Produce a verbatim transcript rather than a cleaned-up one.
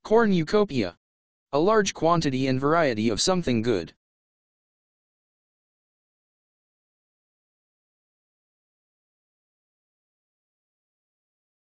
Cornucopia. A large quantity and variety of something good.